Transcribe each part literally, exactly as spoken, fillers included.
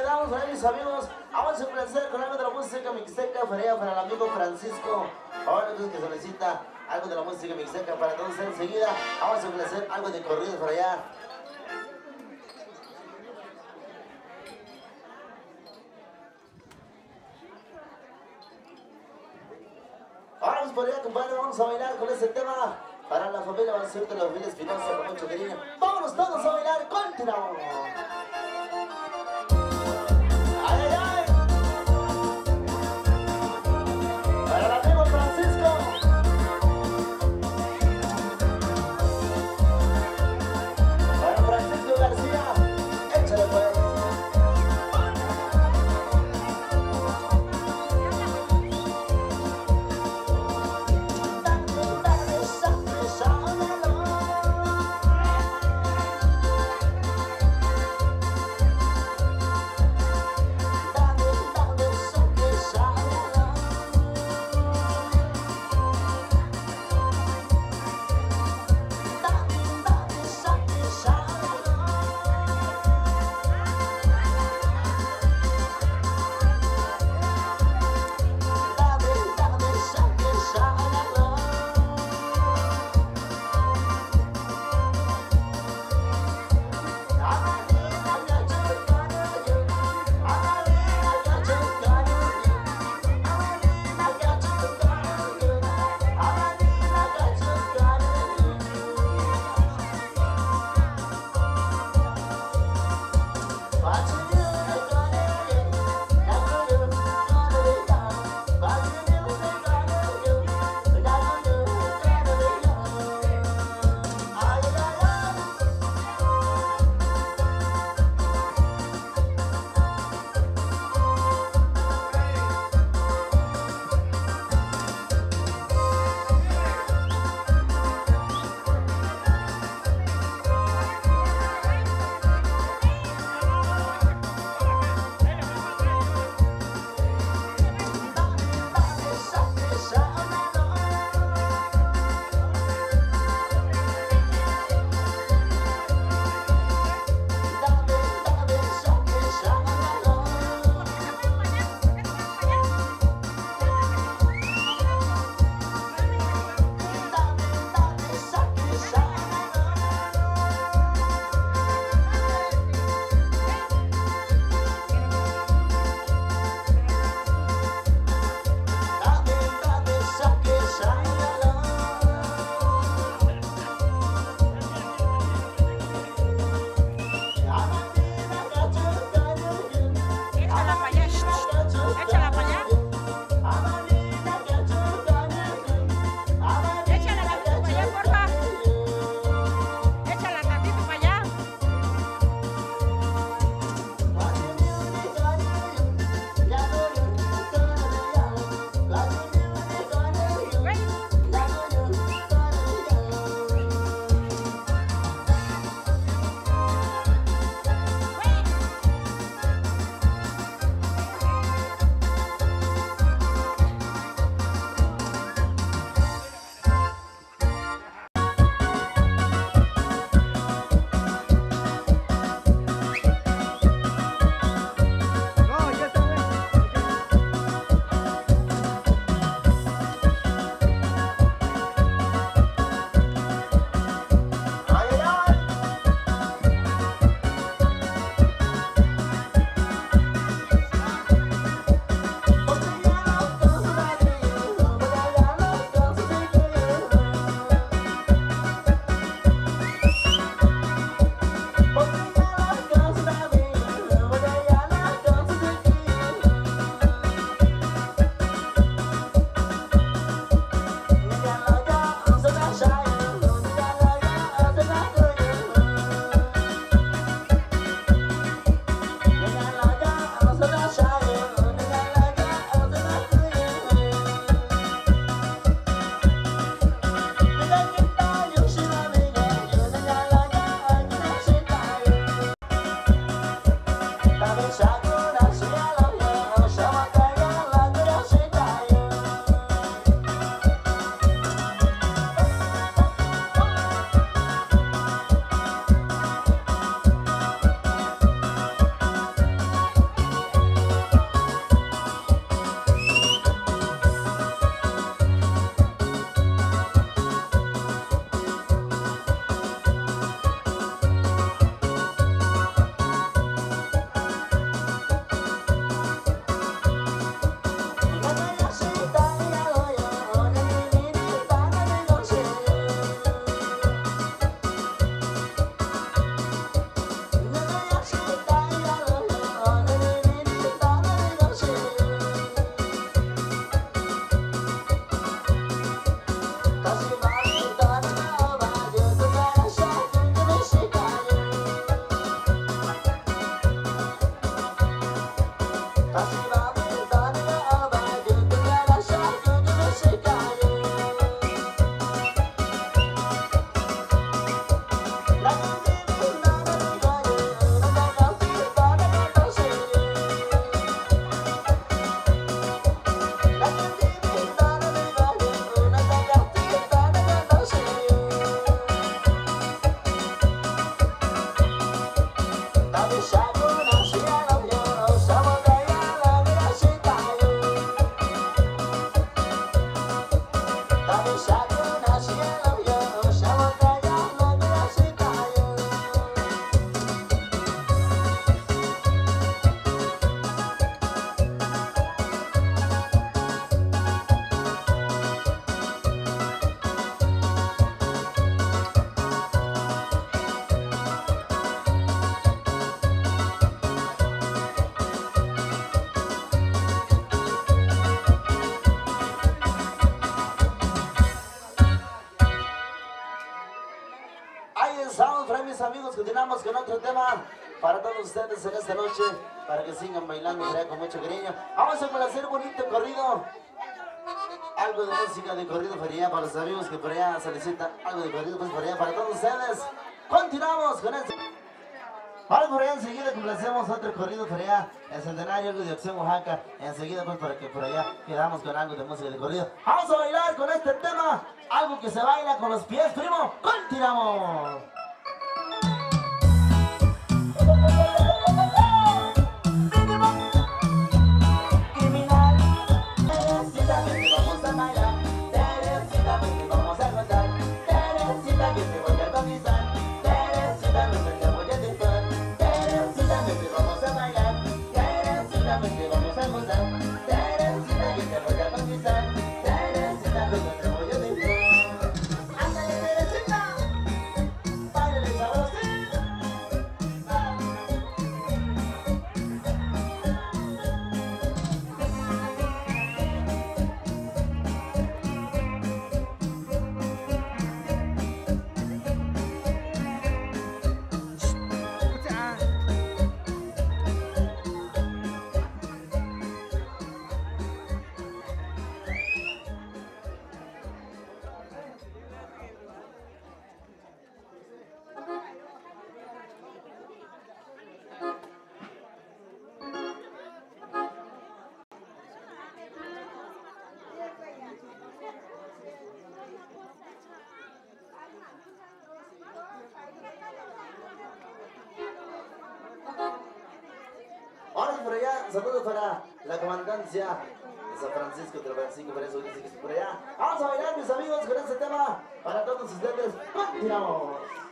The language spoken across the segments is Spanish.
damos para mis amigos. Vamos a complacer con algo de la música mixteca para, para el amigo Francisco. Ahora entonces que solicita algo de la música mixteca para todos enseguida. Vamos a complacer algo de corridos para allá. Vamos por allá, compadre, vamos a bailar con ese tema. Para la familia Bancierto de la familia Espinosa con mucho cariño. Vámonos todos a bailar, continuamos. ¡Ay, ay, ay! Para el amigo Francisco. Para Francisco García. Échale pues. continuamos con otro tema para todos ustedes en esta noche, para que sigan bailando con mucho cariño. Vamos a hacer un bonito corrido, algo de música de corrido feria para los amigos que por allá solicitan algo de corrido pues por allá para todos ustedes. Continuamos con esto. Vamos por allá enseguida complacemos otro corrido feria, el centenario de Acción Oaxaca. Enseguida pues para que por allá quedamos con algo de música de corrido. Vamos a bailar con este tema, algo que se baila con los pies, primo. Continuamos. Ahora por allá, saludos para la comandancia de San Francisco de Francisco, por eso dice que es por allá. Vamos a bailar, mis amigos, con este tema para todos ustedes. Continuamos.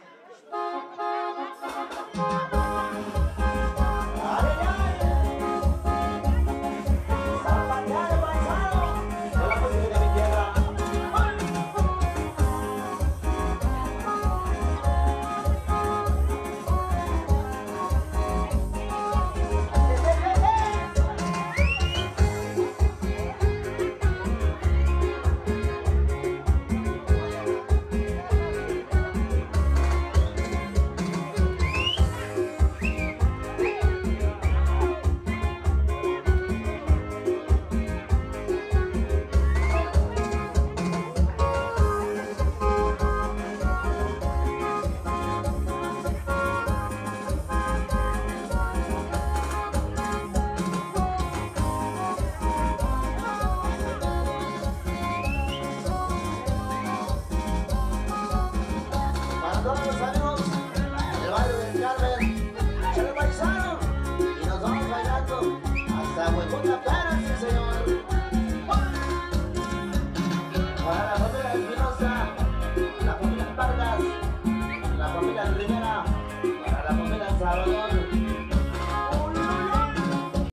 Todos los amigos del barrio del Carmen, el paisano, y nos vamos bailando hasta Hueputa.